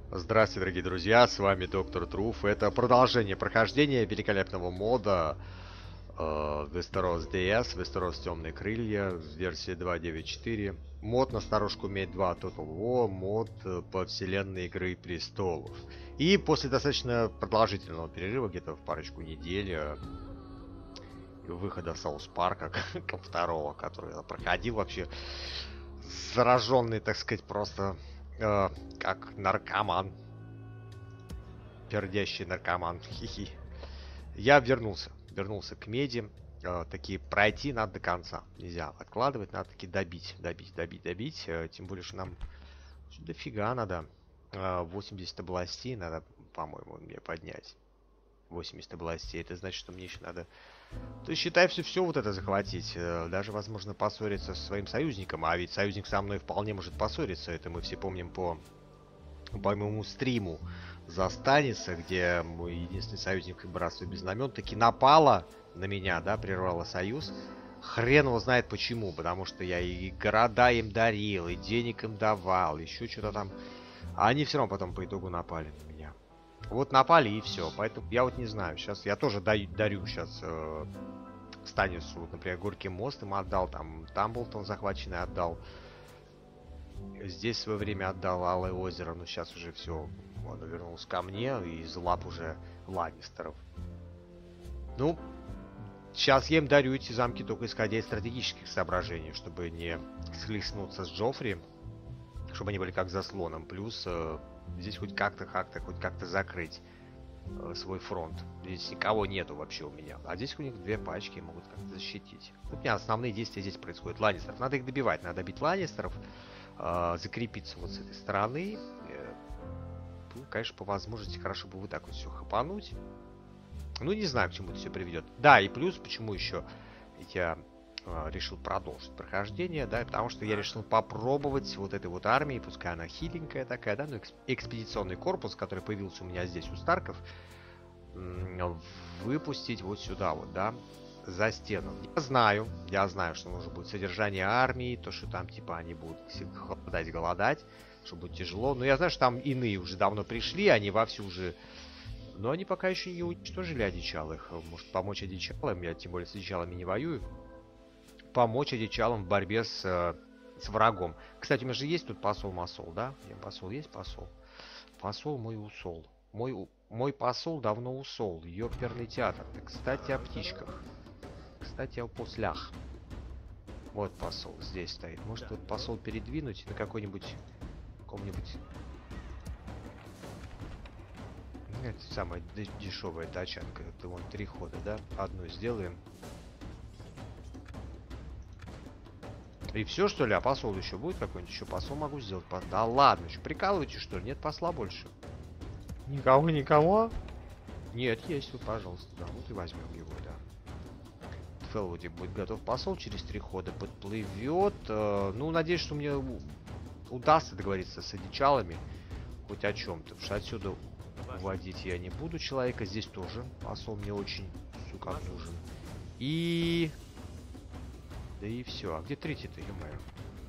Здравствуйте, дорогие друзья, с вами Доктор Труф. Это продолжение прохождения великолепного мода Westeros DS, Westeros Темные Крылья, версии 2.9.4. Мод на старушку Медь 2 Total War, мод по вселенной Игры Престолов. И после достаточно продолжительного перерыва, где-то в парочку недель, выхода Саус Парка, как второго, который я проходил вообще, зараженный, так сказать, просто как наркоман. Пердящий наркоман. Хихи. Я вернулся к меди. Такие пройти надо до конца. Нельзя откладывать, надо таки добить. Тем более, что нам дофига надо. 80 областей надо, по-моему, мне поднять. 80 областей. Это значит, что мне еще надо... То есть, считай, все вот это захватить. Даже, возможно, поссориться со своим союзником. А ведь союзник со мной вполне может поссориться. Это мы все помним по моему стриму за Станиса, где мой единственный союзник и братство без знамен таки напала на меня, да, прервала союз. Хрен его знает почему, потому что я и города им дарил, и денег им давал, еще что-то там. А они все равно потом по итогу напали на меня. Вот напали и все. Поэтому я вот не знаю. Сейчас я тоже дарю сейчас Станису, вот, например, Горький мост им отдал, там Тамблтон захваченный отдал. Здесь в свое время отдал Алое озеро, но сейчас уже все, оно вернулось ко мне из лап уже Ланнистеров. Ну, сейчас я им дарю эти замки только исходя из стратегических соображений, чтобы не схлестнуться с Джоффри, чтобы они были как заслоном. Плюс здесь хоть как-то закрыть свой фронт. Здесь никого нету вообще у меня. А здесь у них две пачки могут как-то защитить. Вот у меня основные действия здесь происходят. Ланнистеров. Надо их добивать. Надо бить Ланнистеров. Закрепиться вот с этой стороны. Ну, конечно, по возможности хорошо бы вот так вот все хапануть. Ну, не знаю, к чему это все приведет. Да, и плюс, почему еще я решил продолжить прохождение, да, потому что я решил попробовать вот этой вот армии, пускай она хиленькая такая, да, но экспедиционный корпус, который появился у меня здесь, у Старков, выпустить вот сюда вот, да, за стену. Я знаю, что нужно будет содержание армии, то, что там, типа, они будут голодать, что будет тяжело. Но я знаю, что там иные уже давно пришли, они вовсю уже... Но они пока еще не уничтожили одичалых. Может, помочь одичалам, я тем более с одичалами не воюю. Помочь одичалам в борьбе с врагом. Кстати, у меня же есть тут посол-масол, да? Посол есть, посол? Посол мой усол. Мой посол давно усол. Ёперный театр. Кстати, о птичках. Кстати, о послях. Вот посол здесь стоит. Может, вот посол передвинуть на какой-нибудь... каком-нибудь... Это самая дешевая тачанка. Это вон 3 хода, да? Одну сделаем. И все, что ли? А посол еще будет какой-нибудь? Еще посол могу сделать. Да ладно, что, прикалываете, что ли? Нет посла больше. Никого? Нет, есть, вот, пожалуйста. Да, вот и возьмем его, да. Фелвуди будет готов посол через 3 хода. Подплывет. Ну, надеюсь, что мне удастся договориться с одичалами. Хоть о чем-то. Потому что отсюда уводить я не буду человека. Здесь тоже посол мне очень, сука, нужен. И... Да и все. А где третий-то, ё-моё?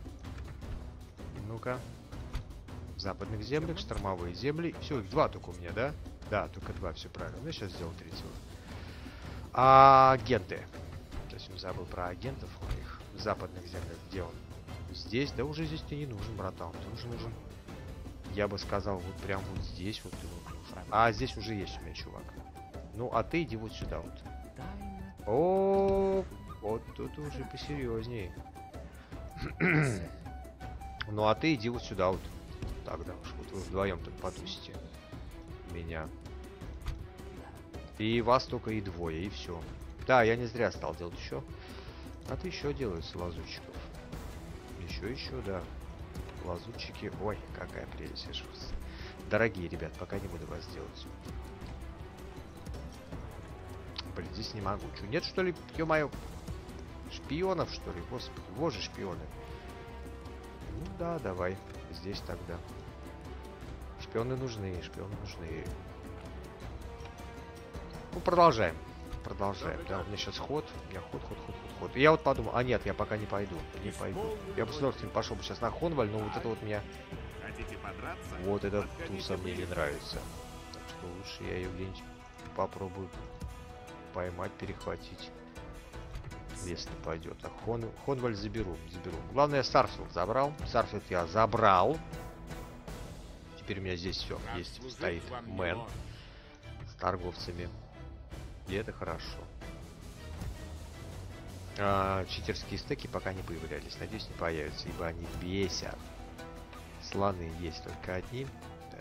Ну-ка. В западных землях, штормовые земли. Все, их 2 только у меня, да? Да, только 2, все правильно. Ну, я сейчас сделал 3-го. Агенты. Совсем забыл про агентов моих. В западных землях. Где он? Здесь? Да уже здесь ты не нужен, братан. Ты уже нужен. Я бы сказал, вот прям вот здесь вот ты вот нужен. А здесь уже есть у меня чувак. Ну, а ты иди вот сюда вот. О, вот тут уже посерьезней. Ну, а ты иди вот сюда вот. Тогда уж вот вы вдвоем тут потусите меня. И вас только и двое, и все. Да, я не зря стал делать еще. А ты еще делаются лазутчиков. Еще, да. Лазутчики. Ой, какая прелесть. Дорогие ребят, пока не буду вас делать. Блин, здесь не могу. Что, нет, что ли, ё-моё? Шпионов, что ли? Господи, вот же шпионы. Ну да, давай. Здесь тогда. Шпионы нужны. Ну, продолжаем. Да, у меня сейчас ход. У меня ход. И я вот подумал, а нет, я пока не пойду. Я бы с удовольствием пошел бы сейчас на Хонваль, но вот это вот меня Вот эта туса мне не нравится. Так что лучше я ее где-нибудь попробую поймать, перехватить. Если пойдет. А Хонваль заберу. Главное, Сарфилд забрал. Сарфилд я забрал. Теперь у меня здесь все есть. Стоит Мэн с торговцами. И это хорошо. Читерские стеки пока не появлялись. Надеюсь, не появятся, ибо они бесят. Слоны есть только одни. Да.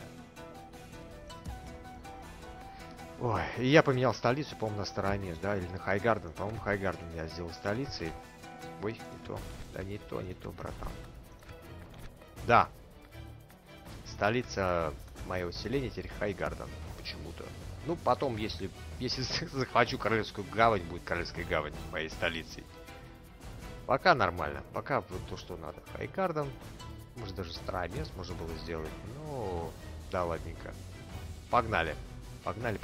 Ой, и я поменял столицу, по-моему, на Старомест, да, или на Хайгарден. По-моему, Хайгарден я сделал столицей. Ой, не то. Да не то, братан. Да. Столица моего селения теперь Хайгарден. Почему-то. Ну, потом, если захвачу Королевскую гавань, будет Королевская гавань моей столицей. Пока нормально. Пока вот то, что надо. Хайгарден. Может, даже Старомест можно было сделать. Ну, да, ладненько. Погнали. Погнали.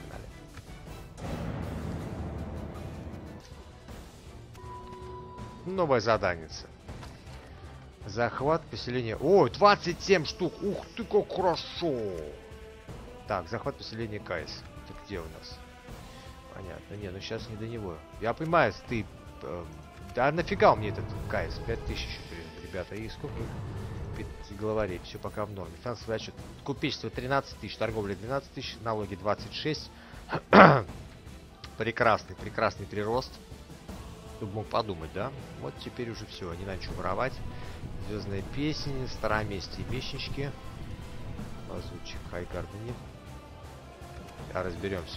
Новая заданица. Захват поселения. Ой, 27 штук. Ух ты, как хорошо. Так, захват поселения Кайс. Это где у нас? Понятно. Не, ну сейчас не до него. Я понимаю, ты... Да нафига у меня этот Кайс? 5000 еще, ребята. И сколько? Главарей. Все пока в норме. Финансовый отчет. Купечество 13 тысяч, торговля 12 тысяч, налоги 26. Прекрасный прирост. Кто бы мог подумать, да? Вот теперь уже все, не надо ничего воровать. Звездная песня, Староместие, мечнички. Лазутчик, Хайгардене. А разберемся.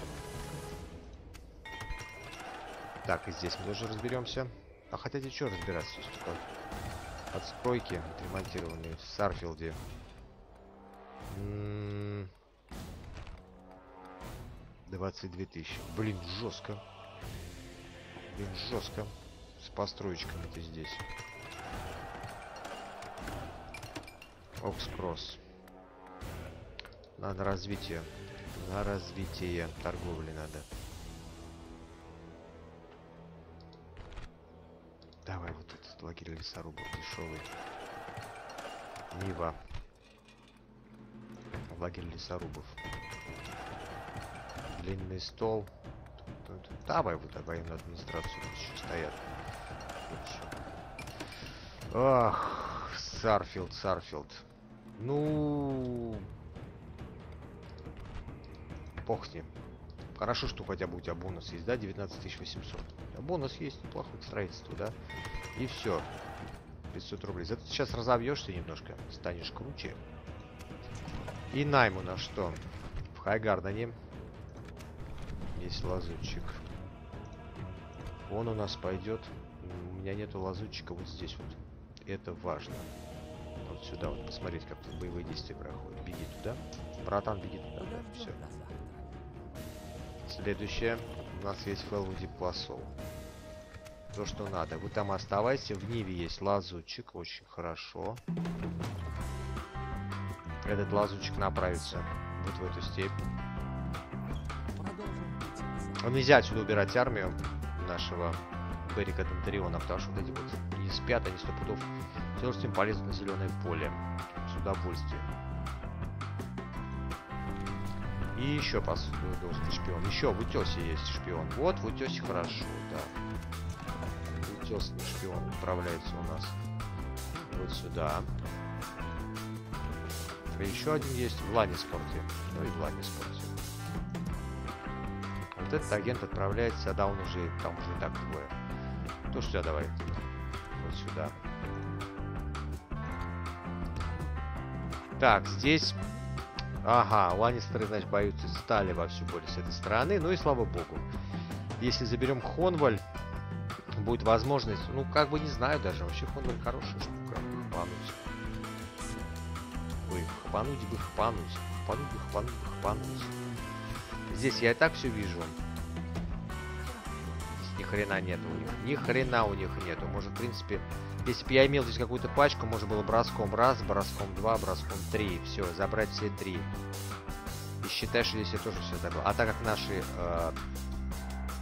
Так, и здесь мы тоже разберемся. А хотите что разбираться? Отстройки отремонтированные в Сарфилде. 22 тысячи. Блин, жестко. С построечками-то здесь. Окскросс. Надо развитие. На развитие торговли надо. Давай вот этот лагерь лесорубов дешевый. Нива. Лагерь лесорубов. Длинный стол. Давай вот военную администрацию еще стоят. Ах, Сарфилд. Ну, бог с ним. Хорошо, что хотя бы у тебя бонус есть, да? 19 800. А бонус есть, неплохое строительство, да? И все. 500 рублей. Зато сейчас разовьешься немножко, станешь круче. И найм у нас что? В Хайгардене есть лазутчик. Он у нас пойдет. У меня нету лазутчика вот здесь вот. Это важно. Вот сюда вот посмотреть, как тут боевые действия проходят. Беги туда. Братан, беги туда. Да, все. Следующее. У нас есть Фэлвуди Пласол. То, что надо. Вы там оставайся. В Ниве есть лазутчик. Очень хорошо. Этот лазутчик направится вот в эту степь. Нельзя отсюда убирать армию нашего Берика Дентариона, потому что вот эти вот не спят, они 100 пудов. Все, что им полезут на зеленое поле. С удовольствием. И еще доски шпион. Еще в утесе есть шпион. Вот в утесе хорошо, да. Утесный шпион отправляется у нас вот сюда. И еще один есть в Ланниспорте. Ну и в Ланниспорте. Вот этот агент отправляется, да, он уже, там уже и так двое. То сюда давай. Вот сюда. Так, здесь... Ага, Ланнистеры, значит, боятся стали во всю боль с этой стороны. Ну и слава богу. Если заберем Хонваль, будет возможность... Ну, как бы не знаю даже. Вообще Хонваль хорошая штука. Хапануть. Ой, хапануть. Здесь я и так все вижу. Здесь ни хрена нет у них. Ни хрена у них нету. Может, в принципе, если бы я имел здесь какую-то пачку, можно было броском раз, броском два, броском три. Все, забрать все три. И считай, что здесь я тоже все забрал. А так как наши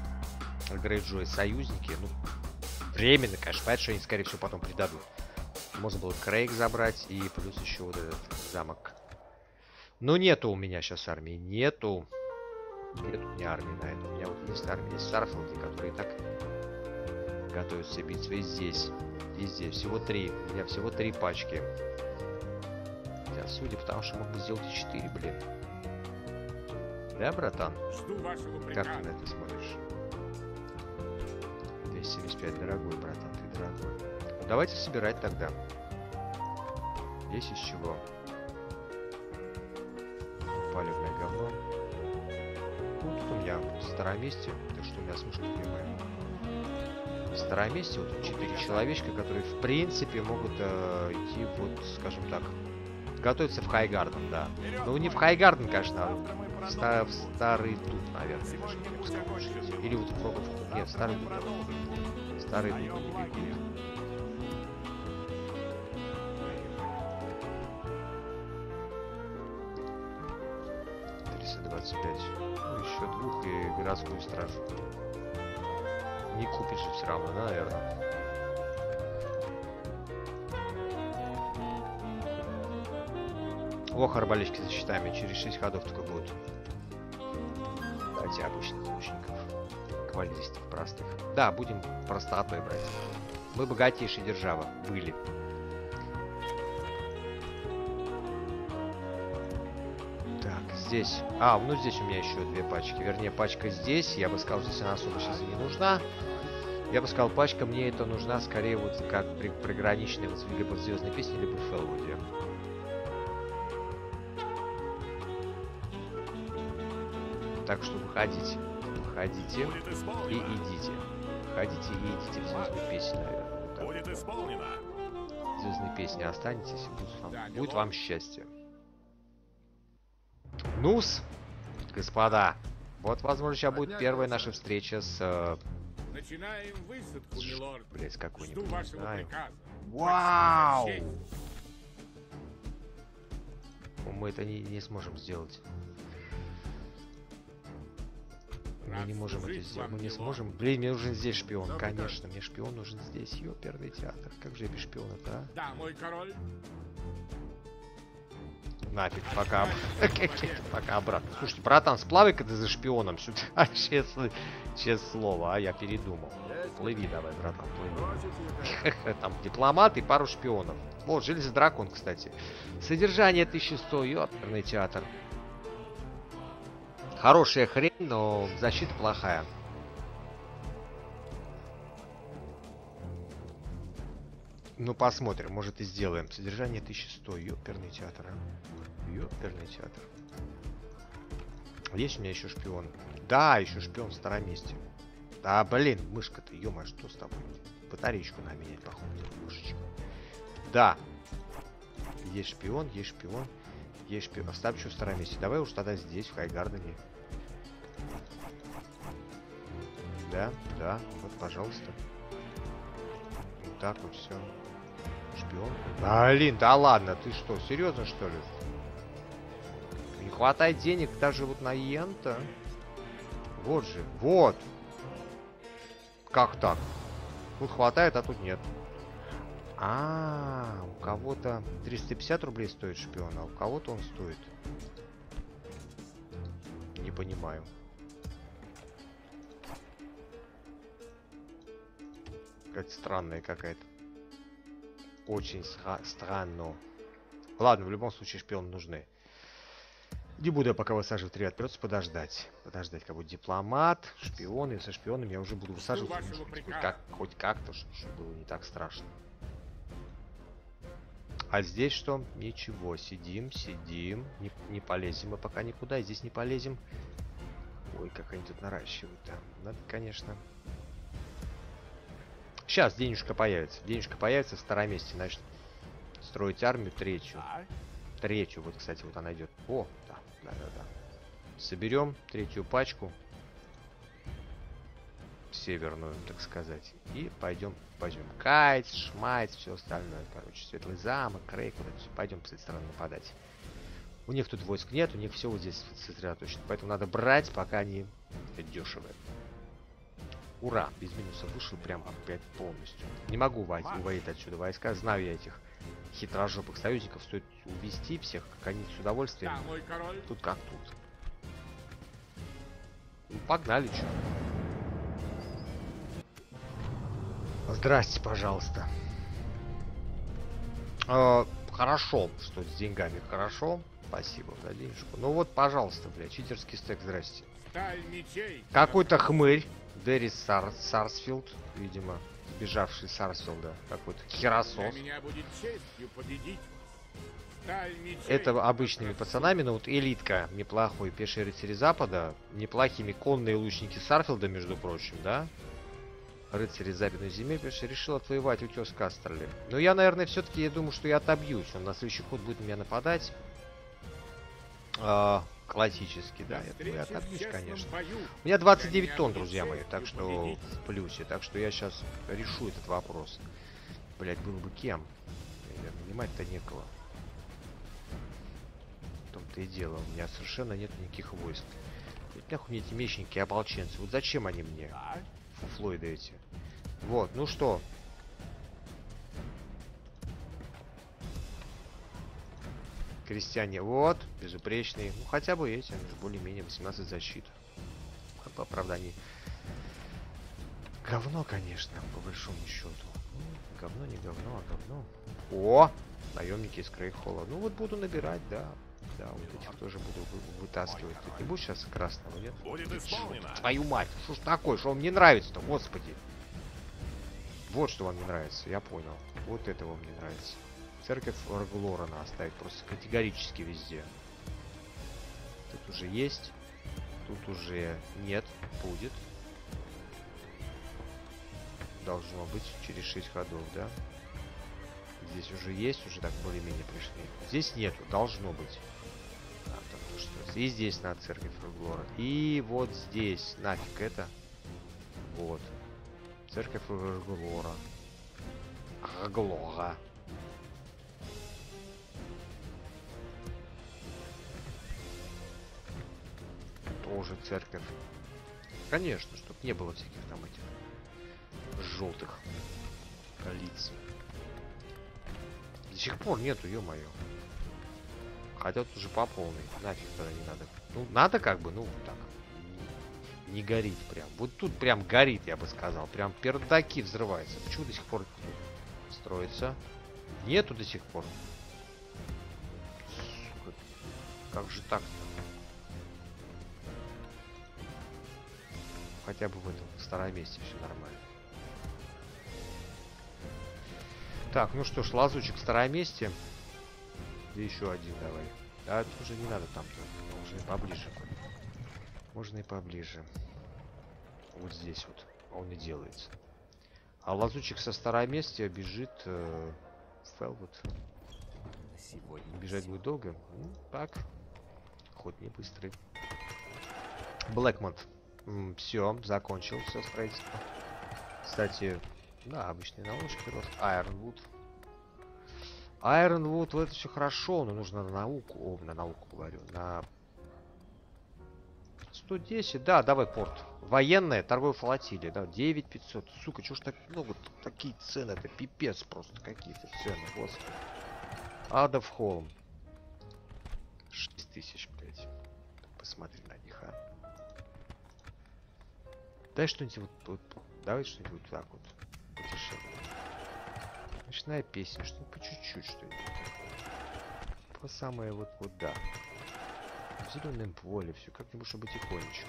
Грейджои союзники, ну, временно, конечно, понятно, что они, скорее всего, потом предадут. Можно было Крейг забрать и плюс еще вот этот замок. Но нету у меня сейчас армии. Нету. Нету у меня армии на это. У меня вот есть армия. Есть Сарфилды, которые и так готовятся биться. И здесь. И здесь. Всего 3. У меня всего 3 пачки. Я судя, потому что мог бы сделать и 4, блин. Да, братан? Жду вашего Как приказа. ты на это смотришь? 275, дорогой, братан, ты дорогой. Ну, давайте собирать тогда. Здесь из чего? Палевное говно. Ну, тут у меня староместье. Так что у меня смешно понимаю. Староместье, вот тут 4 человечка, которые в принципе могут идти, вот, скажем так, готовиться в Хайгарден, да. Ну, не в Хайгарден, конечно, а в старый тут, наверное. Даже, я бы сказал, или вот в Рогов. Нет, старый тут. Старый тут не бегут. 325. Ну, еще 2 и городскую стражу. Не купишь все равно, да, наверное. Ох, арбалетчики за щитами. Через 6 ходов только будут. Давайте обычных лучников. Кавалеристов простых. Да, будем простотой брать. Мы богатейшая держава. Были. Так, здесь. А, ну здесь у меня еще 2 пачки. Вернее, пачка здесь. Я бы сказал, здесь она особо сейчас и не нужна. Я бы сказал, пачка мне это нужна скорее вот как приграничная вот либо в Звездной песне, либо в Фелвуде. Так что выходите. Выходите и идите. Выходите и идите в Звездную песню, наверное. Вот так. Будет исполнено. В Звездной песне останетесь, и будет вам счастье. Ну-с, господа. Вот, возможно, сейчас будет первая наша встреча с... Начинаем высадку, милорд. Блять, Жду какой-нибудь. вашего приказа. Вау! Честь. Мы это не сможем сделать. Мы Рад не можем это служить сделать. вам, Мы не милорд. сможем. Блин, мне нужен здесь шпион. Что Конечно, мне шпион нужен здесь. Ёперный театр. Как же я без шпиона-то, а? Да, мой король. Нафиг, пока. Пока обратно. Слушайте, братан, сплавай-ка ты за шпионом сюда. Честное слово, а я передумал. Плыви давай, братан, плыви. Там дипломат и пару шпионов. Вот, железный дракон, кстати. Содержание 1100, ёперный театр. Хорошая хрень, но защита плохая. Ну, посмотрим, может и сделаем. Содержание 1100, ёперный театр, а? Ёперный театр. Есть у меня еще шпион? Да, еще шпион в старом месте. Да, блин, мышка-то, ё-моё, что с тобой? Батареечку надо менять, походу, мышечку. Да. Есть шпион, есть шпион, есть шпион. Оставь еще в старом месте. Давай уж тогда здесь, в Хайгардене. Да, да, вот, пожалуйста. Вот так вот все. Шпион. Блин, да ладно, ты что, серьезно что ли? Не хватает денег даже вот на йен-то. Вот же, вот. Как так? Тут хватает, а тут нет. У кого-то 350 рублей стоит шпион, а у кого-то он стоит. Не понимаю. Какая-то странная какая-то. Очень странно. Ладно, в любом случае шпионы нужны. Не буду я пока высаживать, ребят, придется подождать. Подождать, как будет дипломат, шпионы. Со шпионами я уже буду высаживать. Хоть как-то, чтобы было не так страшно. А здесь что? Ничего, сидим. Не полезем мы пока никуда, и здесь не полезем. Ой, как они тут наращивают, да. Надо, конечно... Сейчас денежка появится. Денежка появится в староместе. Значит, строить армию третью. Третью, вот, кстати, вот она идет. О, да. Соберем третью пачку. Северную, так сказать. И пойдем. Кайт, Шмайт, все остальное. Короче, Светлый замок, Крейг. Вот все. Пойдем с этой стороны нападать. У них тут войск нет, у них все вот здесь сосредоточено. Поэтому надо брать, пока они дешевые. Ура, без минуса вышел прям опять полностью. Не могу уводить отсюда войска. Знаю я этих хитрожопых союзников. Стоит увести всех, как они с удовольствием. Да, мой король. Тут как тут. Ну, погнали, чё. Здрасте, пожалуйста. Хорошо, что с деньгами хорошо. Спасибо за денежку. Ну вот, пожалуйста, бля, читерский стек, здрасте. Сталь мечей. Какой-то хмырь. Деррис Сарсфилд, видимо, сбежавший с Сарсфилда. Какой-то Для херосос. меня будет честью победить вас. Сталь мечей. Это обычными пацанами, но вот элитка неплохой, пешие рыцари Запада, неплохими конные лучники Сарфилда, между прочим, да? Рыцари западной земли, пешие решил отвоевать утес Кастерли. Но я, наверное, все-таки, я думаю, что я отобьюсь. Он на следующий ход будет на меня нападать. Классически, да, я думаю, я отобьюсь, конечно. У меня 29 тонн, друзья мои, так что в плюсе. Так что я сейчас решу этот вопрос. Блять, был бы кем. Нанимать-то некого. В том-то и дело, у меня совершенно нет никаких войск. Ведь нахуй мне эти мечники и ополченцы. Вот зачем они мне? Фуфлоиды эти. Вот, ну что? Крестьяне, вот, безупречные. Ну, хотя бы эти, они же более-менее 18 защит. Правда, они... Говно, конечно, по большому счету. Ну, говно, не говно, а говно. О! Наемники из Крейхола. Ну, вот буду набирать, да. Да, вот этих тоже буду вытаскивать. Тут не будет сейчас красного, нет? Будет исполнено. Твою мать! Что ж такое? Что вам не нравится-то? Господи! Вот что вам не нравится, я понял. Вот это вам не нравится. Церковь Орглорана оставить просто категорически везде. Тут уже есть. Тут уже нет. Будет. Должно быть через 6 ходов, да? Здесь уже есть, уже так более-менее пришли. Здесь нету, должно быть. И здесь на церковь Орглора. И вот здесь. Нафиг это. Вот. Церковь Орглора. Орглора. Тоже церковь. Конечно, чтоб не было всяких там этих желтых лиц. До сих пор нету, ё-моё. Хотя тут уже по полной. Нафиг тогда не надо. Ну, надо как бы, ну, так. Не горит прям. Вот тут прям горит, я бы сказал. Прям пердаки взрываются. Почему до сих пор строится? Нету до сих пор. Сука. Как же так-то? Хотя бы в этом старом месте все нормально. Так, ну что ж, лазучек в староместе. И еще один давай. А это уже не надо там-то. Можно и поближе. Можно и поближе. Вот здесь вот. Он и делается. А лазучик со староместия бежит в Фелвуд. Бежать будет долго? Ну, так. Ход не быстрый. Блэкмонт. Все, закончил все строительство. Кстати, да, обычные наложки рост. Айронвуд. Айронвуд, вот это все хорошо, но нужно на науку. О, на науку говорю. На 110, да, давай порт. Военная, торговая флотилия, да, 9500. Сука, чё ж так много? Такие цены, это пипец просто. Какие-то цены, господи. Адов Холм. 6000, блядь. Посмотри на них, а. Дай что-нибудь вот, давай что-нибудь вот так вот. Подешевле. Ночная песня, что-нибудь по чуть-чуть, что-нибудь. По самое вот, да. В зеленом поле, все как-нибудь, чтобы тихонечко.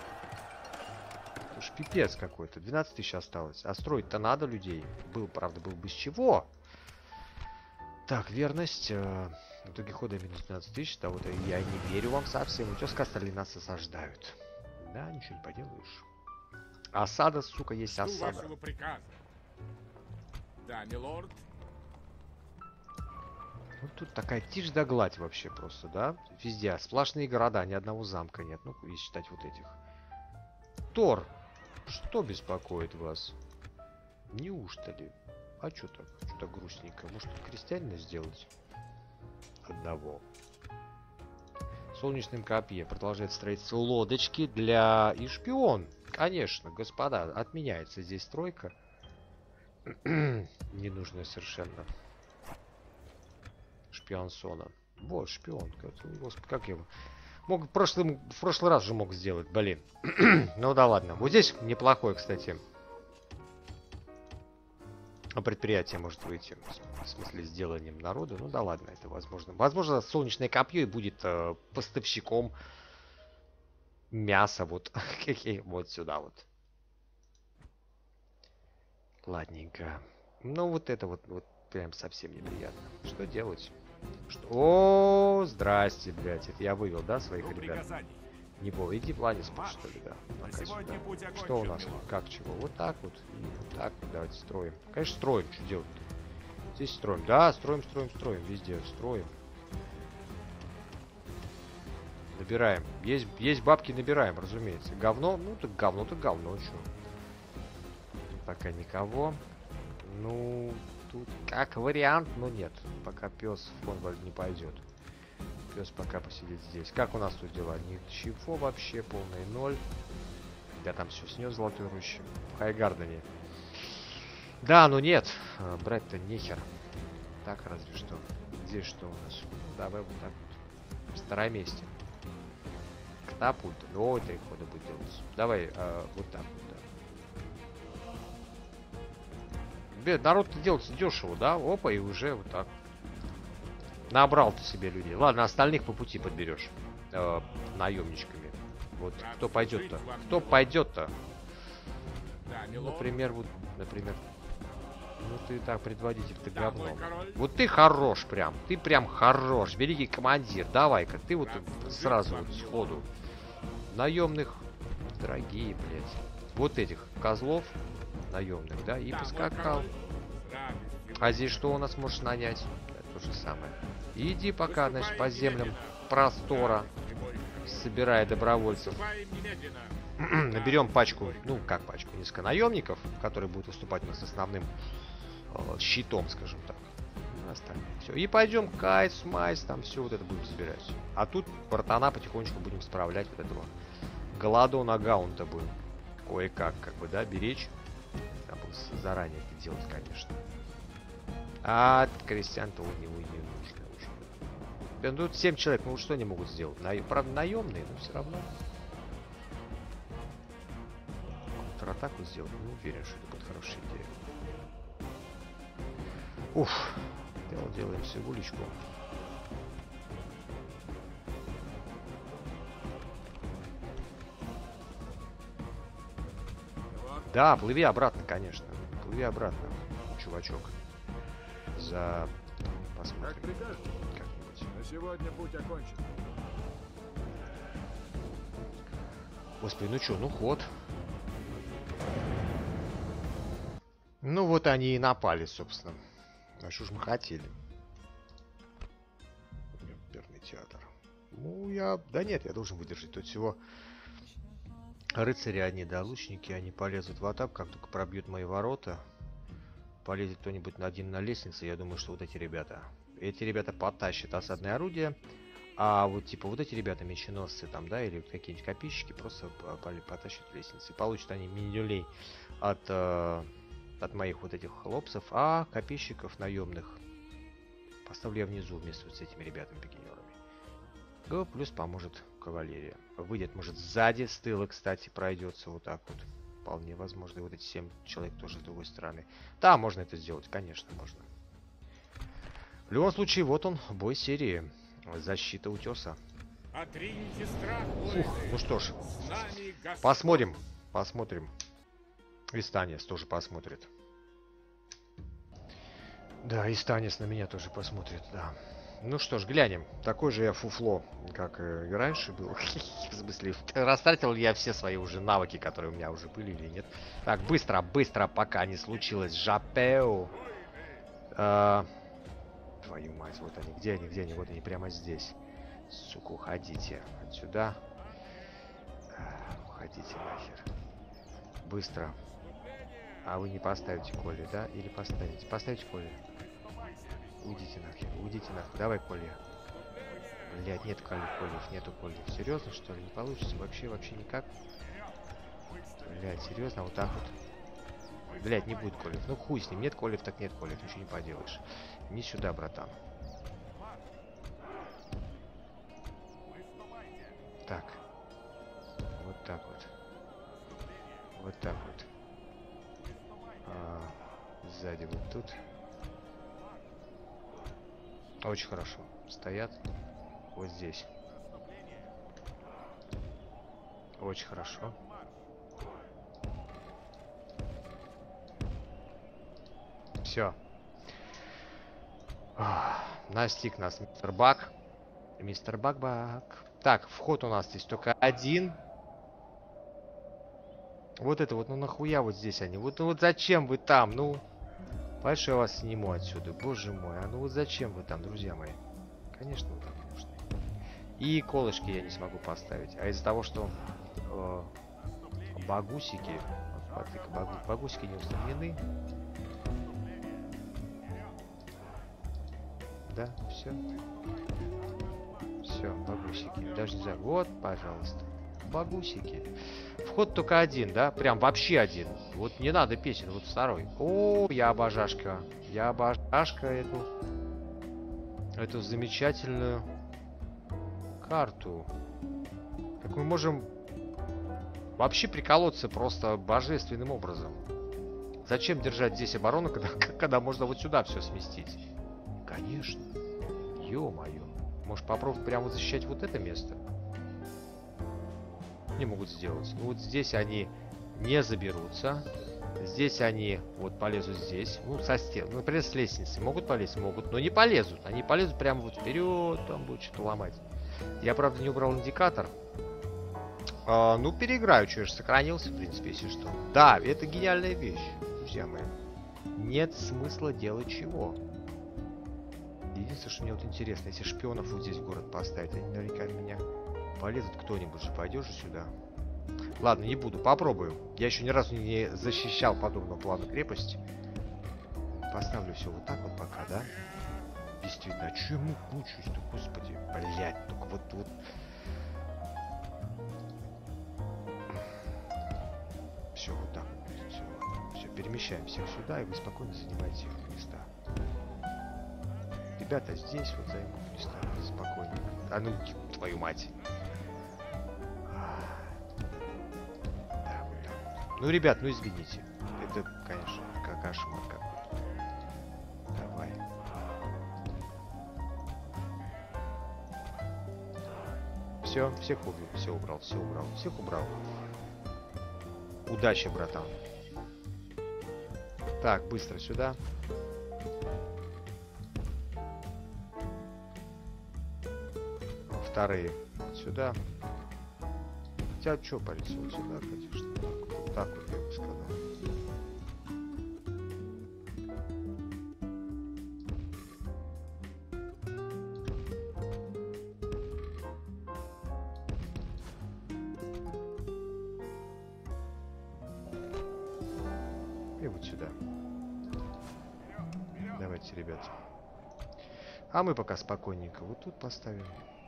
Уж пипец какой-то. 12 тысяч осталось. А строить-то надо людей. Был, правда, был бы с чего. Так, верность. В итоге хода минус 12 тысяч. Да, вот я не верю вам совсем. Утес Кастерли нас осаждают. Да, ничего не поделаешь. Осада, сука, есть Жду осада. вашего приказа. Да, милорд. Вот тут такая тишь да гладь вообще просто, да? Везде сплошные города, ни одного замка нет. Ну, если считать вот этих. Тор, что беспокоит вас? Неужто ли? А что так? Что так грустненько? Может, тут крестьянина сделать? Одного. В Солнечном копье продолжает строительство лодочки для... И шпион. Конечно, господа, отменяется здесь стройка. Ненужная совершенно. Шпион Сона. Вот, шпион. Господи, как его... Мог в прошлый раз же мог сделать, блин. Ну да ладно. Вот здесь неплохое, кстати, предприятие может выйти. В смысле, сделанием народа. Ну да ладно, это возможно. Возможно, солнечное копье будет поставщиком мяса вот, вот сюда вот. Ладненько. Ну вот это вот прям совсем неприятно. Что делать? Что? О, здрасте, блядь. Это я вывел, да, своих ребят? Не было. Иди в лане спать, что ли, да. Пока сюда. Что у нас? Как чего? Вот так вот. И вот так вот. Давайте строим. Конечно, строим. Что делать? Здесь строим. Да, строим. Везде строим. Набираем. Есть бабки, набираем, разумеется. Говно? Ну, так говно. Что? Пока никого. Ну, тут как вариант, но нет. Пока пес в конваль не пойдет. Пес пока посидит здесь. Как у нас тут дела? Ничего вообще, полный ноль. Я там все снес золотой рощи. В Хайгардене. Да, ну нет. Брать-то нехер. Так разве что. Здесь что у нас? Давай вот так вот. В старом месте. Катапульт. Ну, это их хода будет делать. Давай вот так вот. Народ-то делается дешево, да? Опа, и уже вот так. Набрал ты себе людей. Ладно, остальных по пути подберешь. Наемничками. Вот кто пойдет-то? Кто пойдет-то? Например, вот, например. Ну ты так, предводитель, ты говно. Вот ты хорош прям. Ты прям хорош. Великий командир. Давай-ка, ты вот сразу вот сходу. Наемных. Дорогие, блядь. Вот этих козлов наемных, да, и поскакал. А здесь что у нас можешь нанять? То же самое. Иди пока, значит, по землям простора, собирая добровольцев. Наберем пачку, ну как пачку, несколько наемников, которые будут выступать у нас основным щитом, скажем так. Все. И пойдем кайс, майс, там все вот это будем собирать. А тут братана потихонечку будем справлять вот этого Голодона Гаунта будем кое-как, как бы, да, беречь. Надо было заранее это делать, конечно. А от крестьян-то у него не нужно уже. Да, ну тут 7 человек, ну что они могут сделать? Правда, наемные, но все равно. Контратаку сделать, не уверен, что это будет хорошая идея. Уф, делаем всю уличку. Да, плыви обратно, конечно. Плыви обратно, чувачок. Посмотрим. Как прикажете? Как-нибудь. На сегодня путь окончен. Господи, ну чё, ну ход. Ну вот они и напали, собственно. А что ж мы хотели? Оперный театр. Ну, да нет, я должен выдержать. Тут всего рыцари одни, да, лучники, они полезут в атаку, как только пробьют мои ворота. Полезет кто-нибудь один на лестнице, я думаю, что вот эти ребята. Эти ребята потащат осадное орудие, а вот типа вот эти ребята, меченосцы там, да, или вот какие-нибудь копейщики, просто потащат лестницы. Получат они минюлей от моих вот этих хлопцев, а копейщиков наемных поставлю я внизу вместе вот с этими ребятами-пикинерами. Плюс поможет кавалерия. Выйдет, может, сзади, с тыла, кстати, пройдется вот так вот. Вполне возможно. И вот эти 7 человек тоже с другой стороны. Да, можно это сделать, конечно, можно. В любом случае, вот он, бой серии. Защита утеса. Фух, ну что ж, посмотрим. И Станис тоже посмотрит. Да, и Станис на меня тоже посмотрит, да. Ну что ж, глянем. Такой же я фуфло, как и раньше был. В смысле, растратил ли я все свои уже навыки, которые у меня уже были или нет. Так, быстро, пока не случилось. Жапео. Твою мать, вот они, где они? Вот они, прямо здесь. Сука, уходите отсюда. Уходите нахер. Быстро. А вы не поставите Колли, да? Или поставите? Поставите Колли. Уйдите нахер. Давай, Колли. Блять, нет Коллиев, нету Колли. Серьезно, что ли? Не получится? Вообще никак? Блядь, серьезно, вот так вот. Блядь, не будет колев. Ну хуй с ним, нет колев, так нет колев, ничего не поделаешь. Не сюда, братан. Так. Вот так вот. Вот так вот. Сзади вот тут. Очень хорошо. Стоят вот здесь. Очень хорошо. Все. Настиг нас мистер Бак. Мистер Бак-Бак. Так, вход у нас здесь только один. Вот это вот, ну нахуя вот здесь они? Вот, ну вот зачем вы там? Ну, понимаешь, я вас сниму отсюда. Боже мой, а ну вот зачем вы там, друзья мои? Конечно, вы там нужны. И колышки я не смогу поставить. А из-за того, что багусики, багусики не установлены. Да, все. Все, багусики. Даже не знаю. Вот, пожалуйста. Багусики. Вход только один, да? Прям вообще один. Вот не надо песен, вот второй. О, я обожашка. Я обожашка эту замечательную карту. Как мы можем вообще приколоться просто божественным образом. Зачем держать здесь оборону, когда можно вот сюда все сместить? Конечно. Ё-моё. Может попробовать прямо вот защищать вот это место? Не могут сделать. Ну вот здесь они не заберутся. Здесь они вот полезут здесь. Ну, со стен. Ну, например, с лестницы. Могут полезть? Могут. Но не полезут. Они полезут прямо вот вперед. Там будет что-то ломать. Я, правда, не убрал индикатор. Ну, переиграю. Что я же сохранился, в принципе, если что. Да, это гениальная вещь, друзья мои. Нет смысла делать чего. Единственное, что мне вот интересно, если шпионов вот здесь в город поставить, они наверняка меня полезут, кто-нибудь же, пойдешь же сюда. Ладно, не буду, попробую. Я еще ни разу не защищал подобного плана крепости. Поставлю все вот так вот пока, да? Действительно, а чему мучаюсь-то, господи, блядь, только вот. Все, вот так вот, все, перемещаем всех сюда, и вы спокойно занимаете их места. Ребята здесь вот займут места спокойненько. А ну, твою мать. Да, вот так вот. Ну, ребят, ну извините. Это, конечно, как кошмар какой-то. Давай. Все, всех убил, все убрал. Всех убрал. Удачи, братан. Так, быстро сюда. Вторые сюда. Хотя что полетел вот сюда, конечно. Вот так вот я бы сказал. И вот сюда. Давайте, ребята. А мы пока спокойненько вот тут поставим.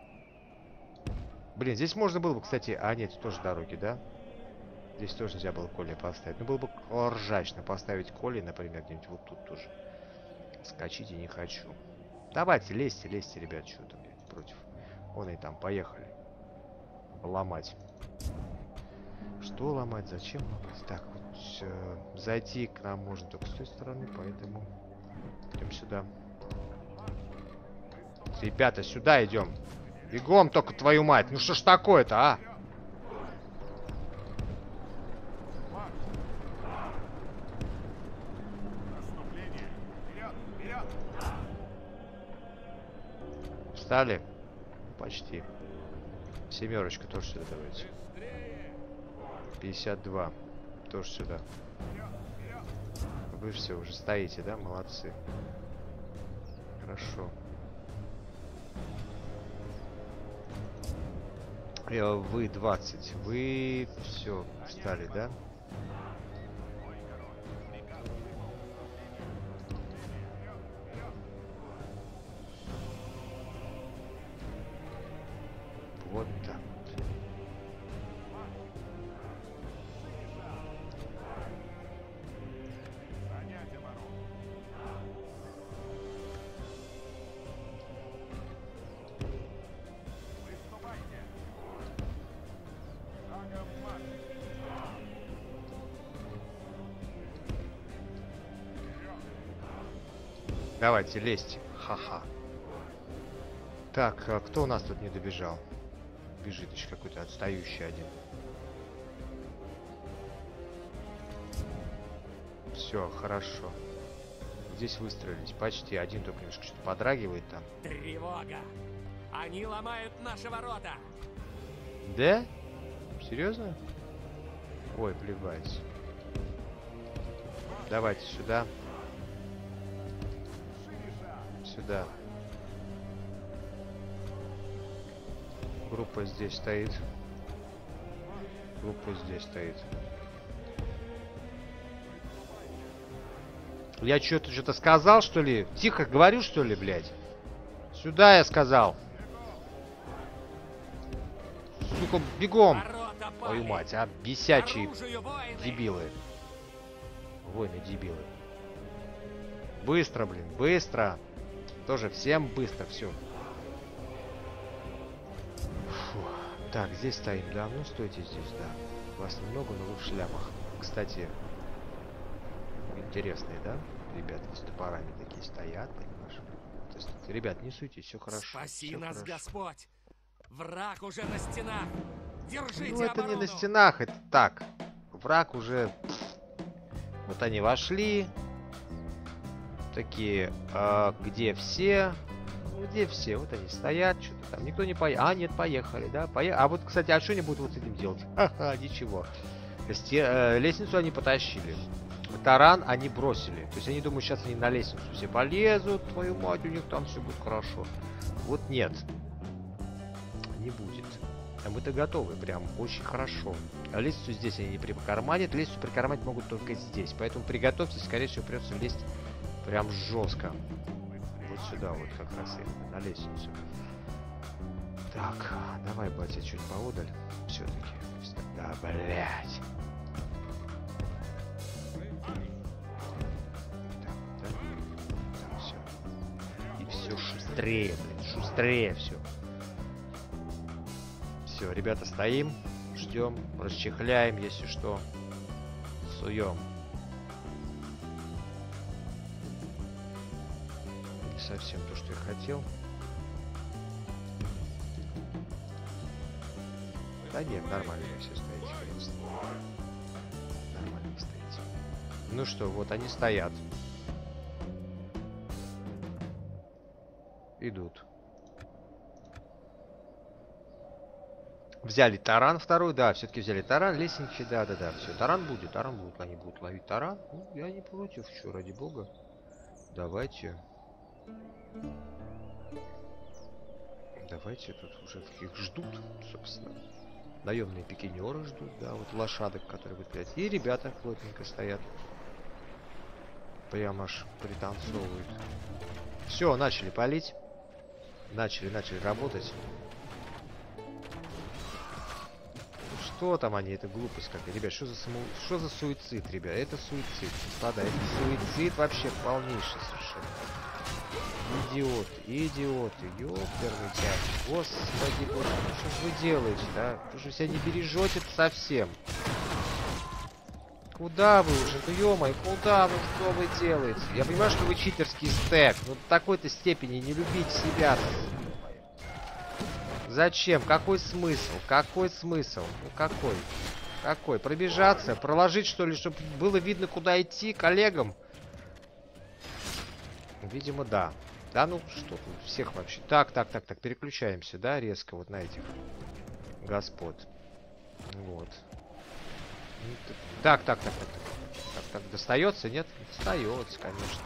Блин, здесь можно было бы, кстати... А, нет, тоже дороги, да? Здесь тоже нельзя было коли поставить. Ну, было бы ржачно поставить коли, например, где-нибудь вот тут тоже. Скачите не хочу. Давайте, лезьте, ребят, что там, блядь, против. Вон и там, поехали. Ломать. Что ломать? Зачем ломать? Так, вот, зайти к нам можно только с той стороны, поэтому... Идем сюда. Ребята, сюда идем. Бегом только, твою мать. Ну что ж такое-то, а? Встали? Почти. Семерочка тоже сюда давайте. 52. Тоже сюда. Вы все уже стоите, да? Молодцы. Хорошо. Вы 20. Вы все встали, да? Вот так вот. Давайте, лезьте. Ха-ха. Так, а кто у нас тут не добежал? Бежит еще какой-то отстающий один. Все, хорошо. Здесь выстроились. Почти. Один только немножко что-то подрагивает там. Тревога! Они ломают наши ворота! Да? Серьезно? Ой, плевать. Давайте сюда. Сюда. Группа здесь стоит. Группа здесь стоит. Я что-то сказал, что ли? Тихо говорю, что ли, блядь? Сюда я сказал. Сука, бегом. Твою мать, а? Бесячие дебилы. Воины дебилы. Быстро, блин, быстро. Тоже всем быстро, все. Так, здесь стоим, да? Ну, стойте здесь, да. Вас немного, но вы в шляпах. Кстати, интересные, да? Ребята с топорами такие стоят, понимаешь? То есть, ребят, не суйтесь, все хорошо. Спаси нас, хорошо. Господь! Враг уже на стенах! Держите ну, это оборону! не на стенах, это так. Враг уже... Вот они вошли. Такие, где все? Где все? Вот они стоят, что-то там. Никто не поехал. А, нет, поехали, да? А вот, кстати, а что они будут вот с этим делать? Ха-ха, ничего. Лестницу они потащили. Таран они бросили. То есть они думают, сейчас они на лестницу все полезут. Твою мать, у них там все будет хорошо. Вот нет. Не будет. А мы-то готовы. Прям очень хорошо. А лестницу здесь они не прикарманят. Лестницу прикарманить могут только здесь. Поэтому приготовьтесь. Скорее всего, придется лезть прям жестко. Вот сюда вот как раз именно, на лестницу. Так, давай, батя, чуть поодаль. Все-таки. Да, блядь. Так, все. И все шустрее, блин, шустрее все. Все, ребята, стоим, ждем, расчехляем, если что. Суем. Не совсем то, что я хотел. Да нет, нормально все стоите, в принципе. Нормально стоите. Ну что, вот они стоят. Идут. Взяли таран второй, да, все-таки взяли таран, лестнички, да, все, таран будет, они будут ловить таран. Ну, я не против, что, ради бога. Давайте. Давайте, тут уже их ждут, собственно. Наемные пикинеры ждут, да, вот лошадок, которые будут пять. И ребята плотненько стоят. Прям аж пританцовывают. Все, начали палить. Начали работать. Что там они? Это глупость какая. Ребят, что за суицид, ребят? Это суицид, господа. Это суицид вообще полнейший совершенно. Идиоты, ёперный тяж. Господи боже, ну что ж вы делаете, да? Вы же себя не бережете совсем. Куда вы уже? Ну ё-моё, куда вы? Что вы делаете? Я понимаю, что вы читерский стэк, но до такой-то степени не любите себя. Зачем? Какой смысл? Какой смысл? Ну какой? Какой? Пробежаться? Проложить, что ли, чтобы было видно, куда идти коллегам? Видимо, да. Да, ну что, всех вообще. Так, переключаемся, да, резко вот на этих господ. Вот. Так, достается, нет? Достается, конечно.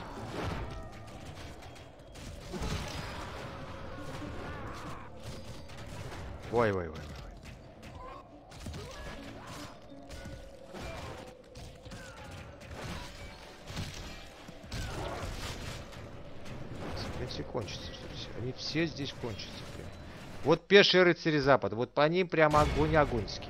Ой. Все кончится, что все. Они все здесь кончатся, прям. Вот пешие рыцари Запада, вот по ним прям огонь огоньский.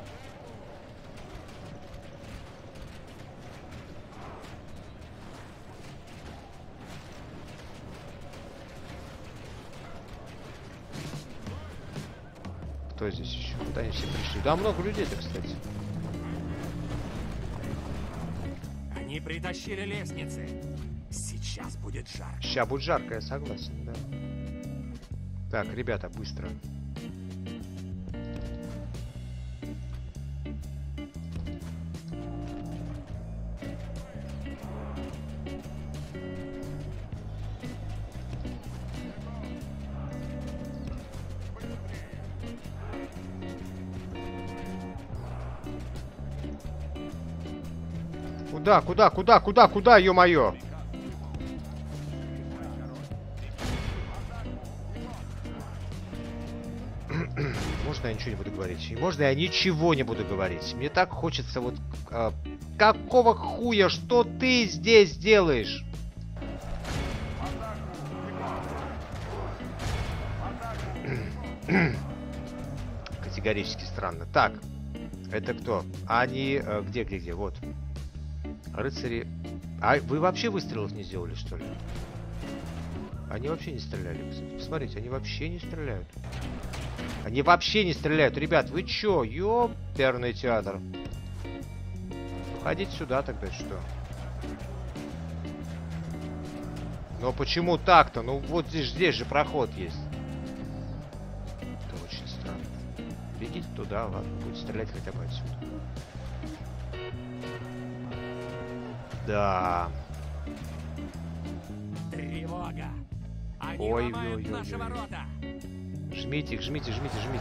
Кто здесь еще? Вот они все пришли. Да, много людей-то, кстати. Они притащили лестницы. Сейчас Сейчас будет жарко. Сейчас будет жарко, я согласен, да. Так, ребята, быстро. Куда, ё-моё? Можно я ничего не буду говорить? Можно я ничего не буду говорить? Мне так хочется вот... какого хуя? Что ты здесь делаешь? Категорически странно. Так, это кто? Они... Где? Вот. Рыцари... А вы вообще выстрелов не сделали, что ли? Они вообще не стреляли, кстати. Посмотрите, они вообще не стреляют. Они вообще не стреляют. Ребят, вы чё? Ёперный театр. Ходите сюда тогда, что? Но почему так-то? Ну вот здесь же проход есть. Это очень странно. Бегите туда, ладно. Будет стрелять хотя бы отсюда. Да. Тревога! Они Ой, ломают наши ворота! Жмите их, жмите.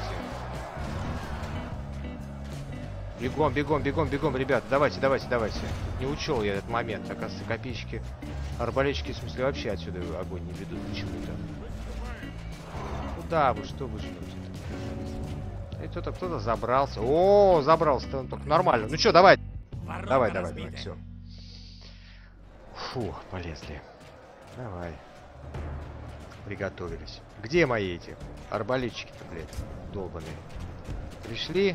Бегом, ребят. Давайте. Не учел я этот момент. Оказывается, копейщики, арбалетчики, в смысле, вообще отсюда огонь не ведут почему-то. Куда вы, что вы жмете? И кто-то забрался. О, забрался-то он только нормально. Ну что, давай. Давай, все. Фу, полезли. Давай. Приготовились. Где мои эти арбалетчики-то, блядь, долбаные? Пришли?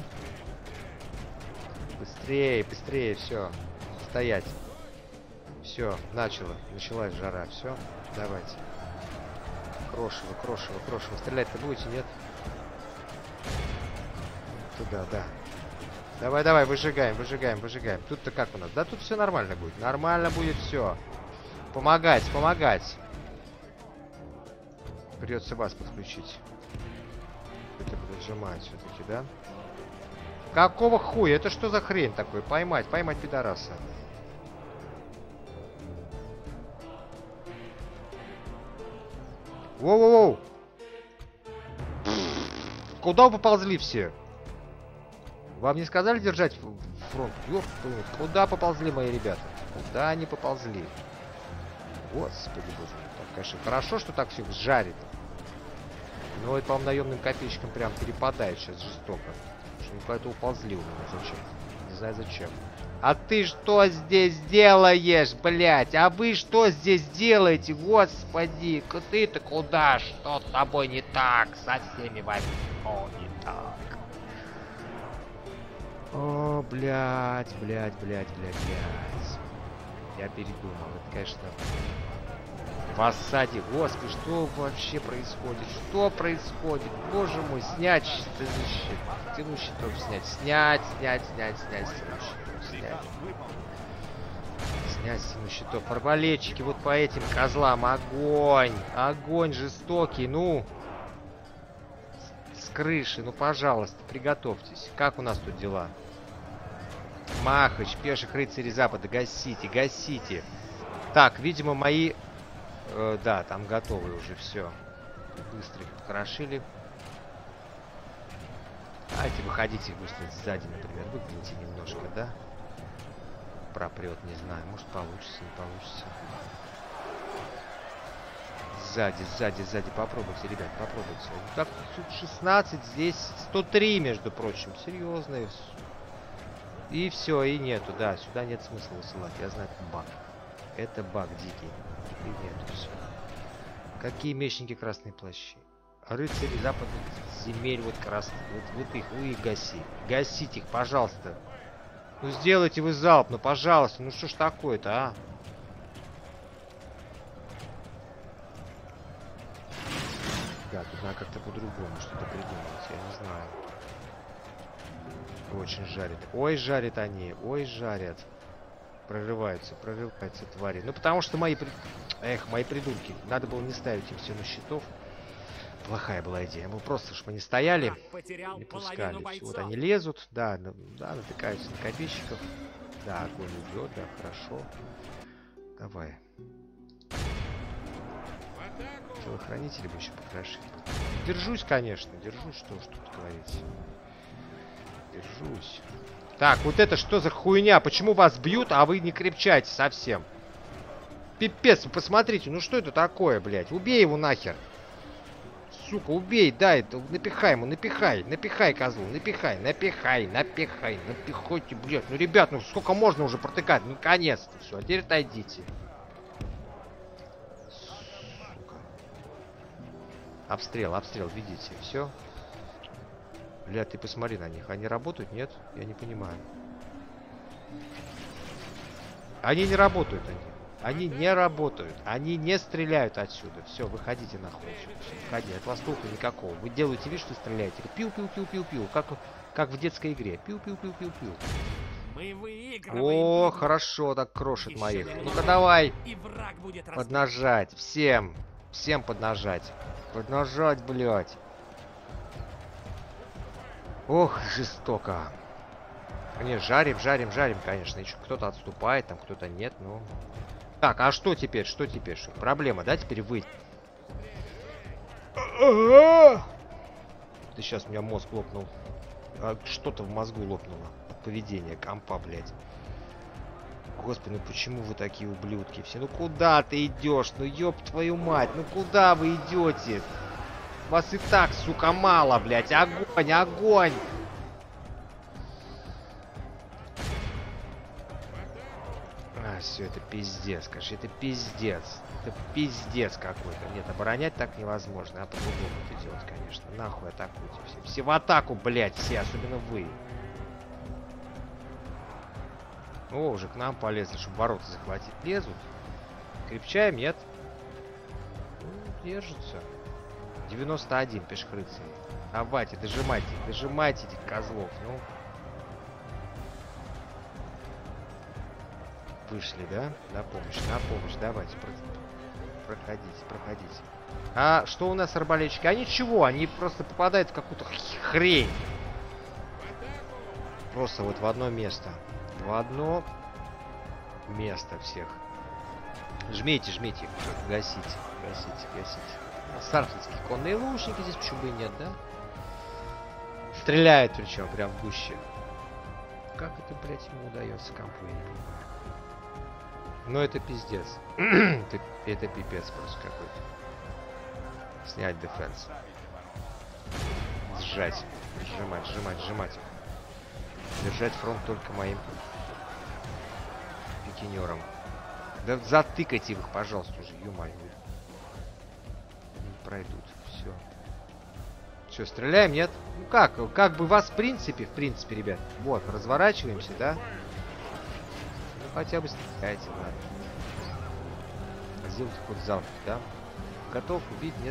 Быстрее, все. Стоять. Все, началась жара. Все, давайте. Крошево. Стрелять-то будете, нет? Туда, да. Давай, выжигаем. Тут-то как у нас? Да тут все нормально будет. Нормально будет все. Помогать. Придется вас подключить. Это буду сжимать все-таки, да? Какого хуя? Это что за хрень такой? Поймать пидораса. Воу. Куда вы поползли все? Вам не сказали держать фронт? Куда поползли мои ребята? Куда они поползли? Господи боже мой. Так, конечно, хорошо, что так всех жарит. Но это, по-моему, наемным копейщикам прям перепадает сейчас жестоко. Что они куда-то уползли у меня. Зачем? Не знаю зачем. А ты что здесь делаешь, блядь? А вы что здесь делаете? Господи, ты-то куда? Что с тобой не так? Со всеми вами что не так? О, блядь. Я передумал. Это, конечно, в осаде. Господи, что вообще происходит? Что происходит? Боже мой, снять стену щитов снять. Снять стену щитов. Снять стену щитов. Арбалетчики вот по этим козлам. Огонь жестокий. Ну. С крыши. Ну, пожалуйста, приготовьтесь. Как у нас тут дела? Махач, пеших рыцарей Запада. Гасите. Так, видимо, мои... да, там готовы уже все. Быстро их покрошили. Давайте выходите быстро сзади, например. Выглядите немножко, да? Пропрет, не знаю. Может получится, не получится. Сзади. Попробуйте, ребят, попробуйте. Так, тут 16, здесь 103, между прочим. Серьезно. И все, и нету, да. Сюда нет смысла высылать. Я знаю, это баг. Это баг дикий. И нету все. Какие мечники красные плащи? Рыцари западных земель вот красных. Вот их, вы их гасите их, пожалуйста. Ну сделайте вы залп, ну пожалуйста. Ну что ж такое-то, а? Да, тут надо как-то по-другому что-то придумать, я не знаю. Очень жарит. Ой, жарят они, ой, жарят. Прорываются твари. Ну потому что мои... Эх, мои придурки. Надо было не ставить им стену щитов. Плохая была идея. Мы просто, чтобы они стояли, Враг потерял не половину пускали. бойцов. Вот они лезут, да, да, натыкаются на копейщиков. Да, огонь идет, да, хорошо. Давай. Телохранители бы еще покрошить. Держусь, конечно, держусь, что ж тут говорить. Держусь. Так, вот это что за хуйня? Почему вас бьют, а вы не крепчаете совсем? Пипец, вы посмотрите, ну что это такое, блядь? Убей его нахер. Сука, убей, дай, напихай ему, напихай, козлу, напихайте, блядь. Ну, ребят, ну сколько можно уже протыкать? Ну, наконец-то, все, а теперь отойдите. Сука. Обстрел, видите, все. Бля, ты посмотри на них, они работают, нет? Я не понимаю. Они не работают, Они не работают. Они не стреляют отсюда. Все, выходите нахуй. Выходи. От вас толку никакого. Вы делаете вид, что стреляете. Пиу-пиу-пиу-пиу-пиу. Как в детской игре. Пиу-пиу-пиу-пиу-пиу. Мы выигрываем. О, хорошо, так крошит Еще моих. немного, Ну-ка давай. и враг будет Поднажать. Всем поднажать. Поднажать, блядь. Ох, жестоко. Не, жарим, конечно. Еще кто-то отступает, там кто-то нет, но... Так, а что теперь? Что проблема, да, теперь выйти? Ты сейчас у меня мозг лопнул. Что-то в мозгу лопнуло. От поведения компа, блядь. Господи, ну почему вы такие ублюдки все? Ну куда ты идешь? Ну ёб твою мать, ну куда вы идете? Вас и так, сука, мало, блядь. Огонь! Все, это пиздец, конечно, это пиздец. Это пиздец какой-то. Нет, оборонять так невозможно. А по-другому это делать, конечно. Нахуй атакуйте все. Все в атаку, блядь, все, особенно вы. О, уже к нам полезли, чтобы ворота захватить. Лезут. Крепчаем, нет? Ну, держится. 91 пешхрыцей. Давайте, дожимайте этих козлов, ну. Вышли, да? На помощь, давайте. Проходите. А что у нас арбалетчики? А ничего, они просто попадают в какую-то хрень. Просто вот в одно место. Всех. Жмите. Гасите. Сарфинские конные лучники здесь почему бы и нет, да? Стреляют причем прям в гуще. Как это, блядь, ему удается, компу, я не понимаю. Ну это пиздец. Это пипец просто какой-то. Снять дефенс. Сжать. Сжимать. Держать фронт только моим пикинерам. Да затыкайте их, пожалуйста, уже, ё-моё. Не пройдут. Все, стреляем, нет? Ну как бы вас в принципе, ребят. Вот, разворачиваемся, да? Ну хотя бы стреляйте, ладно. Сделайте хоть залп, да? Готов убить, нет?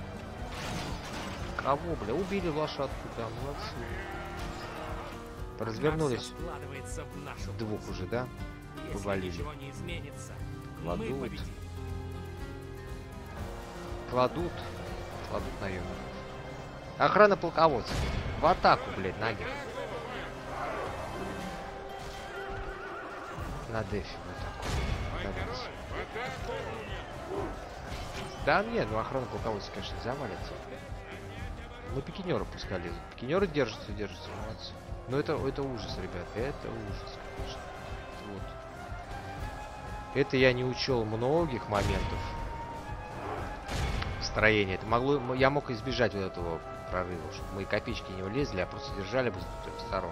Кого, бля? Убили лошадку, да, молодцы. Развернулись. Двух уже, да? Повалили. Кладут наемников. Охрана полководцев. В атаку, блядь, на них. На дефе в атаку. Давайте. Да нет, ну охрана полководцев, конечно, завалится. Ну пикинеры пускай лезут. Пикинеры держатся, молодцы. Но это ужас, ребят. Это ужас, конечно. Вот. Это я не учел многих моментов строения. Я мог избежать вот этого прорыва, чтобы мои копейки не влезли, а просто держали бы с трех сторон.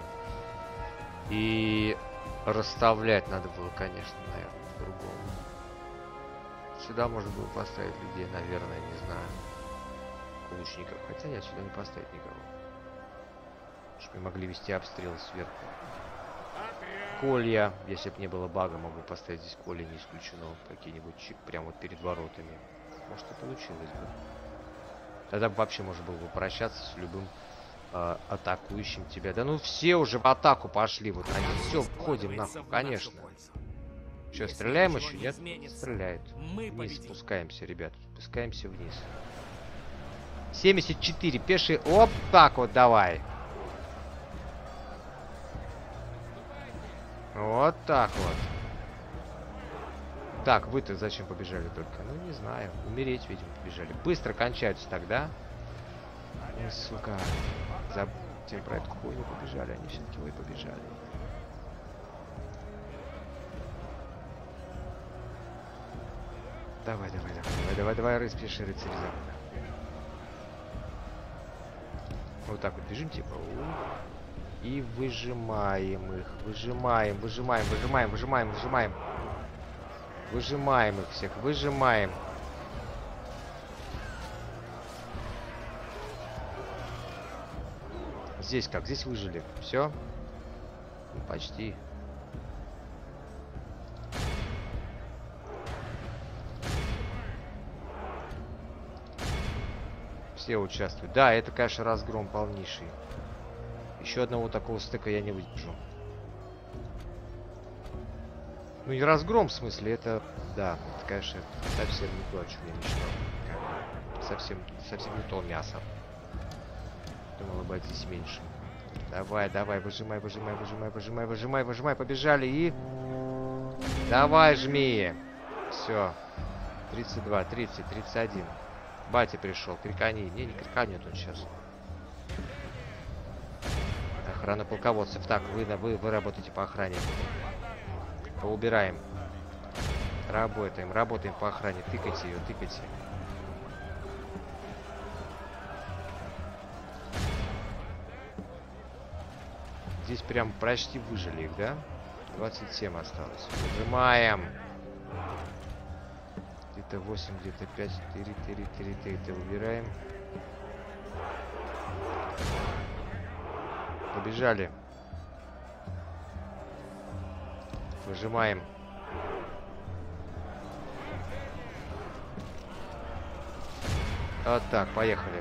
И расставлять надо было, конечно, наверное, по-другому. Сюда можно было поставить людей, наверное, не знаю, лучников. Хотя нет, сюда не поставить никого. Чтобы могли вести обстрелы сверху. Колья, если бы не было бага, мог бы поставить здесь колья, не исключено. Какие-нибудь прямо вот перед воротами. Может, и получилось бы. Тогда вообще можно было бы прощаться с любым атакующим тебя. Да ну все уже в атаку пошли. Вот они. Все, входим нахуй, конечно. Что, Если стреляем ничего еще? не Нет? изменится, Стреляют. мы Вниз победим. спускаемся, ребят. Спускаемся вниз. 74 пешие. Оп, так вот, давай. Вот так вот. Так, вы-то зачем побежали только? Ну, не знаю. Умереть, видимо, побежали. Быстро кончаются тогда. Ну, сука. Забудьте про эту хуйню, побежали. Они все-таки вы побежали. Давай, давай, давай, давай, давай, рыспиши, рыцарь Запада. Вот так вот бежим, типа. И выжимаем их. Выжимаем, выжимаем, выжимаем, выжимаем, выжимаем. Выжимаем их всех, выжимаем. Здесь как? Здесь выжили. Все? Ну, почти. Все участвуют. Да, это, конечно, разгром полнейший. Еще одного такого стыка я не выдержу. Ну, не разгром, в смысле, это... Да, это, конечно, совсем не то, о чем я мечтал. Совсем не то мясо. Думал, бы здесь меньше. Давай, давай, выжимай, выжимай, выжимай, выжимай, выжимай, выжимай. Побежали и... Давай, жми. Все. 32, 30, 31. Батя пришел, крикани. Не криканет он сейчас. Охрана полководцев. Так, вы работаете по охране. Поубираем. Работаем по охране. Тыкайте ее, тыкайте. Здесь прям почти выжили их, да? 27 осталось. Выжимаем. Где-то 8, где-то 5, 4, это выбираем. Побежали. Выжимаем. Вот так, поехали.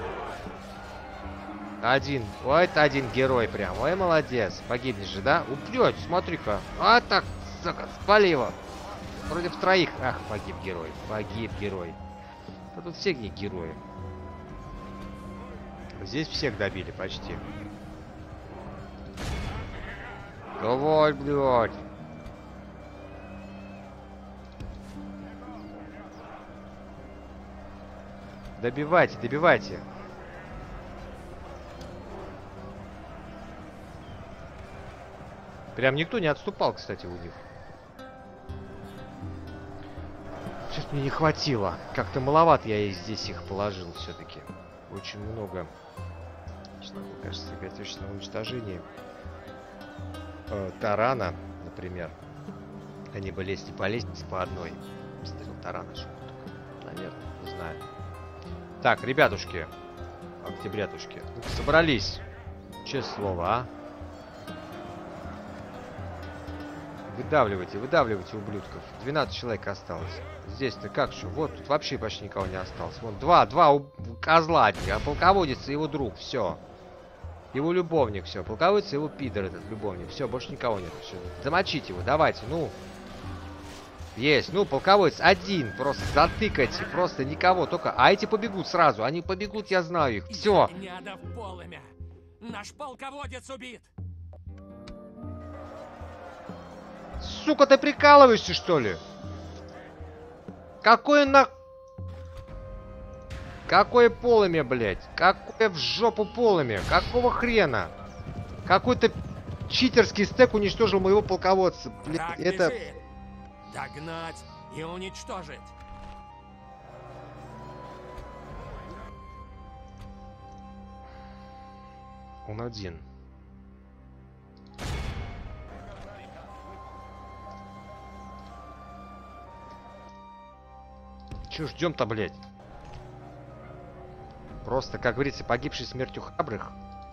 Один. Ой, это один герой прям. Ой, молодец. Погибнешь же, да? Упрет, смотри-ка. А так, сука, спали его. Против троих. Ах, погиб герой. Погиб герой. Да тут все не герои. Здесь всех добили почти. Давай, блядь. Добивайте, добивайте. Прям никто не отступал, кстати, у них. Сейчас мне не хватило. Как-то маловато я здесь их положил все-таки. Очень много. Мне кажется, точно уничтожение тарана, например. Они бы лезли по лестнице по одной. Стрел тарана, что наверное, не знаю. Так, ребятушки. Октябрятушки. Собрались. Честное слово, а? Выдавливайте, выдавливайте, ублюдков. 12 человек осталось. Здесь-то как что? Вот, тут вообще почти никого не осталось. Вон, два козла, а полководец и его друг, все. Его любовник, все. Полководец и его пидор этот, любовник. Все, больше никого нет. Все. Замочите его, давайте, ну. Есть, ну, полководец один. Просто затыкайте, просто никого, только... А эти побегут сразу, они побегут, я знаю их. Все. Наш полководец убит. Сука, ты прикалываешься, что ли? Какое на... Какое полымя, блядь? Какое в жопу полымя? Какого хрена? Какой-то читерский стек уничтожил моего полководца. Блядь, это... Бежит. Догнать и уничтожить. Он один. Чё ждем-то, блядь? Просто, как говорится, погибший смертью храбрых.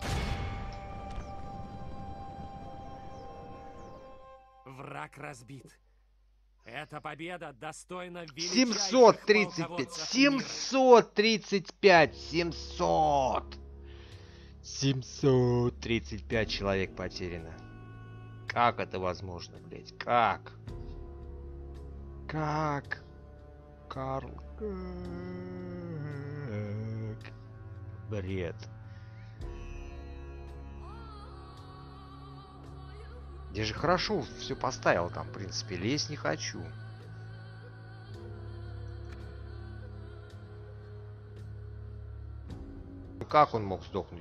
Враг разбит. Эта победа достойна величайших 735! полководцев мира. 735! 700! 735 человек потеряно. Как это возможно, блядь? Как? Как? Карл. Как? Бред. Я же хорошо все поставил там, в принципе. Лезть не хочу. Ну как он мог сдохнуть?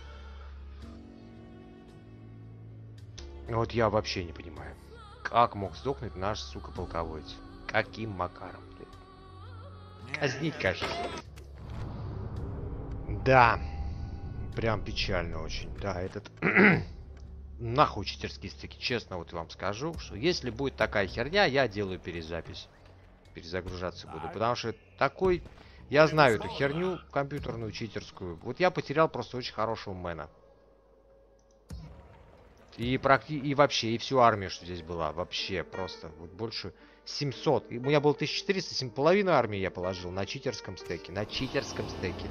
Вот я вообще не понимаю. Как мог сдохнуть наш, сука, полководец? Каким макаром? Казнить, конечно. Да. Прям печально очень. Да, этот... Нахуй читерские стыки. Честно вот вам скажу, что если будет такая херня, я делаю перезапись. Перезагружаться буду. Потому что такой... Я знаю эту херню компьютерную, читерскую. Вот я потерял просто очень хорошего мэна. И вообще, и всю армию, что здесь была. Вообще, просто. Вот больше 700. И у меня было 1400, 7,5 армии я положил на читерском стеке. На читерском стеке.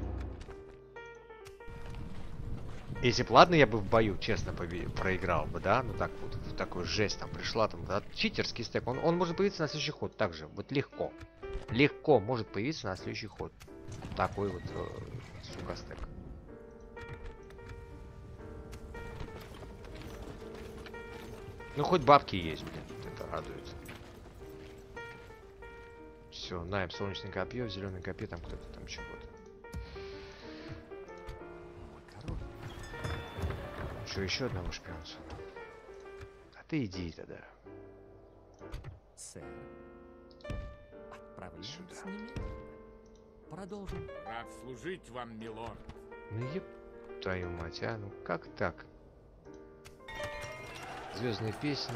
Если бы, ладно, я бы в бою, честно, проиграл бы, да? Ну так вот, в такой жесть там пришла, там, да? Читерский стек, он может появиться на следующий ход также. Вот легко. Легко может появиться на следующий ход. Такой вот, сука, стек. Ну, хоть бабки есть, блин. Это радует. Все, наем солнечное копье, зеленое копье, там кто-то там чего-то. Что, еще одного шпионца? А ты иди тогда. Сэр, отправляемся Сюда. немедленно. Продолжим. Рад служить вам, милорд. Ну еб твою мать, а? Ну как так? Звездные песни.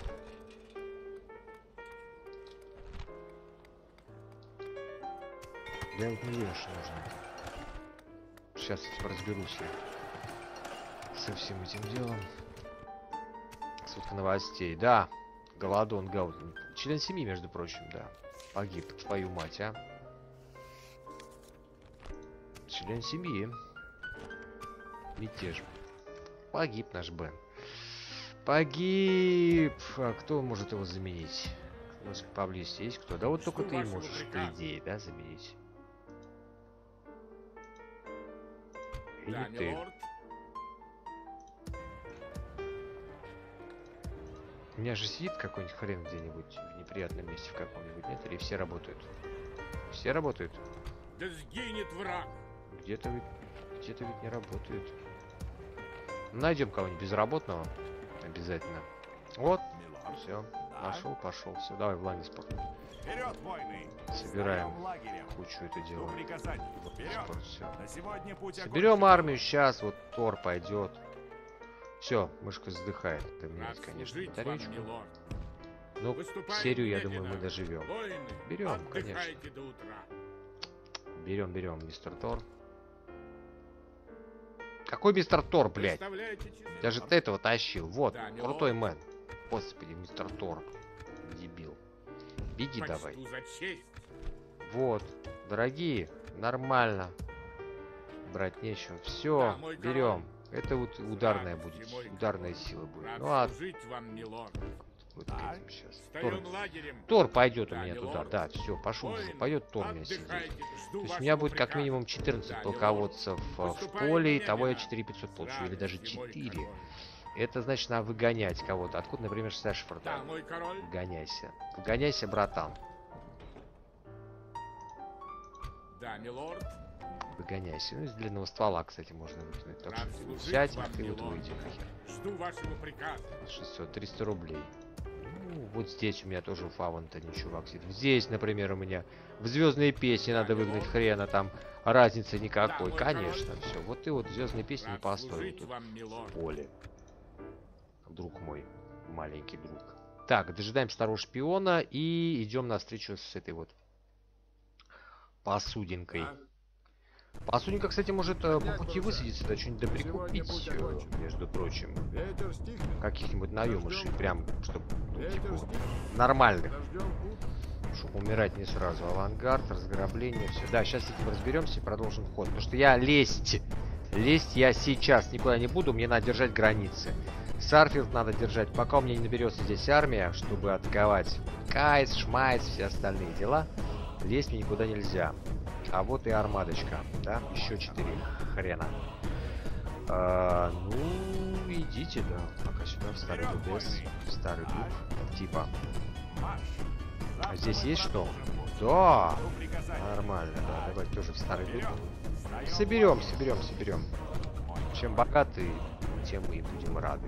Да вот не вижу, что нужно. Сейчас я типа разберусь я со всем этим делом. Сводка новостей. Да, Голодон Гауден. Член семьи, между прочим, да. Погиб, твою мать, а. Член семьи. Мятеж. Погиб наш Бен. Погиб. А кто может его заменить? У нас поблизости есть кто? Да вот Жду только ты и вашего можешь, по приказа. идее, да, заменить. Или Да, ты. милорд. У меня же сидит какой-нибудь хрен где-нибудь в неприятном месте в каком-нибудь, нет? Или все работают? Все работают? Да сгинет враг. Где-то ведь не работают. Найдем кого-нибудь безработного. Обязательно. Вот, Милорд. все. Да? Нашел, пошел. Все, давай в лагерь спорт. Вперед, войны! Собираем Встаем лагерем. кучу это Жду дело. приказаний. Вперед! Все. На сегодня путь Соберем окончен. армию сейчас, вот Тор пойдет. Все, мышка вздыхает. Это менять, Рад конечно, служить вам, батареечку. милорд. Ну, Выступаем серию, я думаю, немедленно. мы доживем. Воины, Берем, отдыхайте до утра. Берем, мистер Тор. Какой мистер Тор, блядь? Представляете часы? Я же этого тащил. Вот, Да, милорд. крутой мэн. Господи, мистер Тор. Дебил. Беги Почту давай. за честь. Вот, дорогие, нормально. Брать нечего. Все, Да, мой король. берем. Это вот ударная Радости, будет. мой Ударная король. сила будет. Рад Ну а служить вам, милорд. вот Так. этим сейчас. Встаем лагерем. Тор пойдет у Да, меня милорд. туда. Да, все, пошел. Воины, Пойдет Тор мне сидеть. отдыхайте. Жду То есть у вашего меня будет как приказа. минимум 14 Да, полководцев в Выступаем поле, и того я немедленно. 4500 получу, или Радости, даже мой 4. король. Это значит, надо выгонять кого-то. Откуда, например, Сэшфорда? Да, мой король. Выгоняйся. Выгоняйся, братан. Да, милорд. Выгоняйся. Ну, из длинного ствола, кстати, можно выкинуть. Так Рад что ты служить сядь, а вам, ты вот милорд. выйди нахер. Жду вашего приказа. 600, 300 рублей. Ну, вот здесь у меня тоже у Фавонта чувак сидит. Здесь, например, у меня в звездные песни Да, надо выгнать милорд. хрена, там разницы никакой. мой Конечно, все. Вот ты вот звездные песни Рад построил служить тут вам, милорд. в поле. Друг мой, маленький друг. Так, дожидаем старого шпиона и идем на встречу с этой вот посудинкой. Посудинка, кстати, может по пути высадиться, да что-нибудь доприкупить, между прочим. Ветер стихнет. Каких-нибудь наемышей, прям, чтобы Ветер стихнет. нормальных. Подождем тут. Чтобы умирать не сразу. Авангард, разграбление, все. Да, сейчас с этим разберемся и продолжим ход. Потому что я лезть я сейчас никуда не буду, мне надо держать границы. Сарфилд надо держать, пока у меня не наберется здесь армия, чтобы атаковать. Кайс, Шмайс, все остальные дела. Лезть мне никуда нельзя. А вот и армадочка, да? Еще 4 хрена. Ну, идите, да. Пока сюда, в старый ДБС. Старый дуб, типа. А здесь есть что? Да! Нормально, да. Давай тоже в старый дуб. Соберем. Чем богаты, тем мы и будем рады.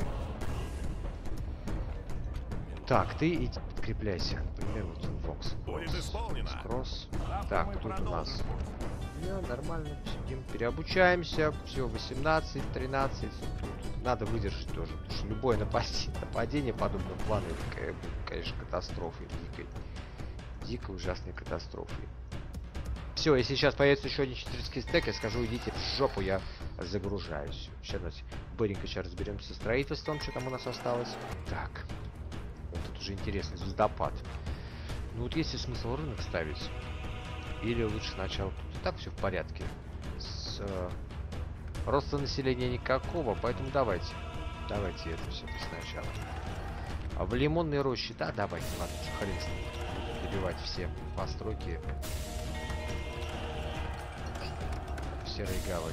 Так, ты иди подкрепляйся. Например, вот Вокс. Будет исполнено. Кросс. Так, тут у нас. Нормально сидим, переобучаемся. Все, 18, 13. Тут надо выдержать тоже. Потому что любое нападение подобного плана, это, конечно, катастрофой. Дикой ужасной катастрофой. Все, если сейчас появится еще один 4 стек, я скажу, идите в жопу, я загружаюсь. Сейчас быренько сейчас разберемся со строительством, что там у нас осталось. Так. Вот тут уже интересный звездопад. Ну вот есть ли смысл рынок ставить? Или лучше сначала тут и так все в порядке. С роста населения никакого, поэтому давайте. Давайте это все сначала. А в лимонной роще, да, давайте, ладно, хрен с ним. Добивать все постройки. Серой гавани.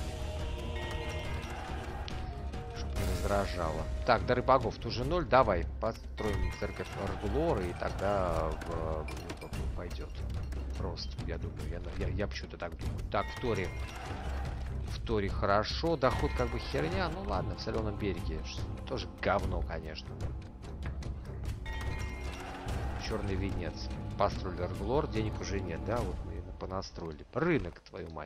Чтобы не раздражало. Так, дары богов тоже 0. Давай построим церковь Арглоры, и тогда пойдет рост, я думаю. Я почему-то так думаю. Так, в Торе хорошо. Доход как бы херня. Ну ладно, в Соленом береге тоже говно, конечно. Черный венец. Построили Арглор, денег уже нет, да? Вот мы понастроили. Рынок, твою мать.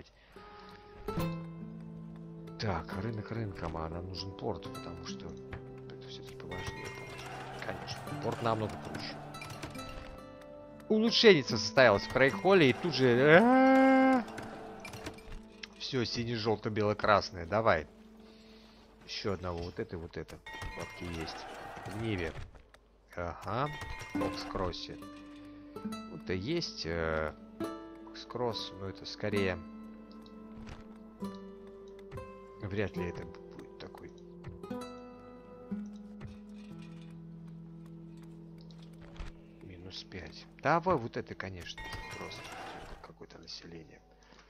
Так, рынок рынком, а нам нужен порт, потому что это все-таки поважнее. Конечно, порт намного круче. Улучшенница состоялась в Крейгхолле, и тут же... Все, сине-желто-бело-красное, давай. Еще одного, вот это. Бабки есть. В Ниве. Ага, в Окскроссе. Вот и есть Окскросс, но это скорее... Вряд ли это будет такой. Минус 5. Давай вот это, конечно, просто какое-то население.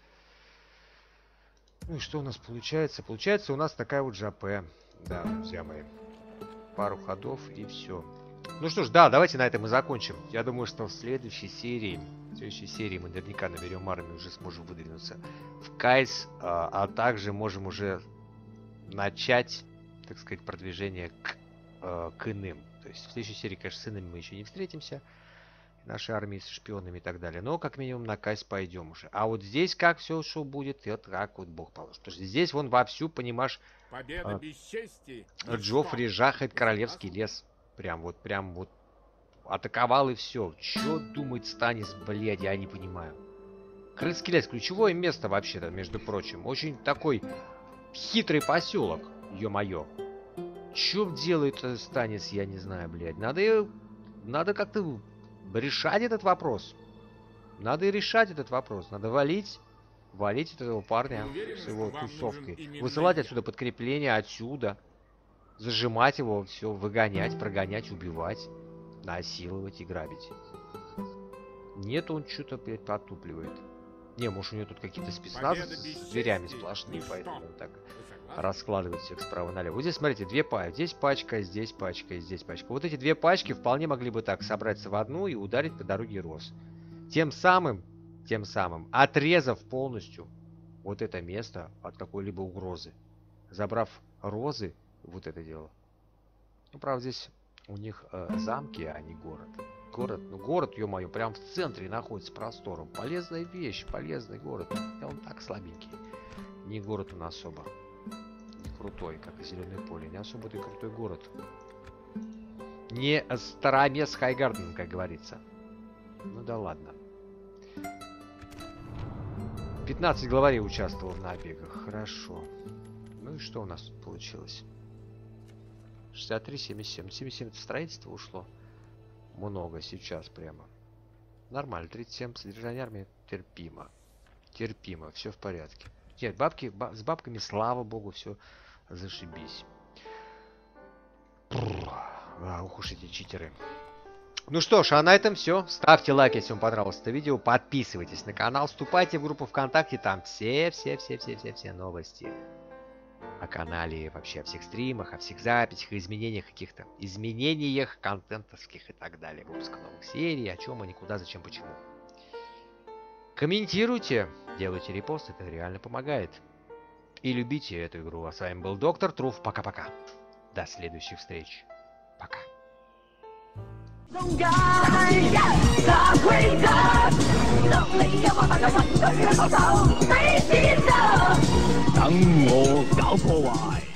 Ну и что у нас получается? Получается у нас такая вот ЖП. Да, друзья мои. Пару ходов и все. Ну что ж, да, давайте на этом и закончим. Я думаю, что в следующей серии мы наверняка наберем армию, уже сможем выдвинуться в Кайс, а также можем уже начать, так сказать, продвижение к иным. То есть в следующей серии, конечно, с иными мы еще не встретимся, нашей армии с шпионами и так далее, но как минимум на Кайс пойдем уже. А вот здесь как все что будет, это как вот Бог положит. Потому что здесь вон вовсю, понимаешь, Победа без чести. Джоффри жахает королевский лес. Прям вот атаковал и все. Че думает Станис, блядь, я не понимаю. Крыльский лес, ключевое место вообще-то, между прочим. Очень такой хитрый поселок, ё-моё. Че делает Станис, я не знаю, блядь. Надо как-то решать этот вопрос. Надо валить этого парня с его тусовкой. Высылать отсюда подкрепление, отсюда. Зажимать его, все, выгонять, прогонять, убивать, насиловать и грабить. Нет, он что-то, блядь, потупливает. Не, может, у него тут какие-то спецназы с дверями сплошные, поэтому он так раскладывает всех справа налево. Вот здесь, смотрите, две пачки. Здесь пачка, здесь пачка и здесь пачка. Вот эти две пачки вполне могли бы так собраться в одну и ударить по дороге Рос. Тем самым, отрезав полностью вот это место от какой-либо угрозы. Забрав Розы, вот это дело. Ну, правда, здесь у них замки, а не город. Город, ё-моё, прям в центре находится простором. Полезная вещь, полезный город. Да он так слабенький. Не город он особо. Не крутой, как и Зеленое поле. Не особо-то и крутой город. Не Старомес Хайгарден, как говорится. Ну да ладно. 15 главарей участвовало в набегах. Хорошо. Ну и что у нас тут получилось? 63, 77. 77 это строительство ушло. Много сейчас прямо. Нормально. 37 содержание армии терпимо. Терпимо. Все в порядке. Нет, с бабками, слава богу, все зашибись. Ух уж эти читеры. Ну что ж, а на этом все. Ставьте лайк, если вам понравилось это видео. Подписывайтесь на канал, вступайте в группу ВКонтакте. Там все новости о канале, вообще о всех стримах, о всех записях, изменениях каких-то. Изменениях контентовских и так далее. Выпуска новых серий, о чем они, куда, зачем, почему. Комментируйте, делайте репост, это реально помогает. И любите эту игру. А с вами был Доктор Труф. Пока-пока. До следующих встреч. Пока. 中間一個規則，當你有話就問對嗰手，死先得。等我搞破壞。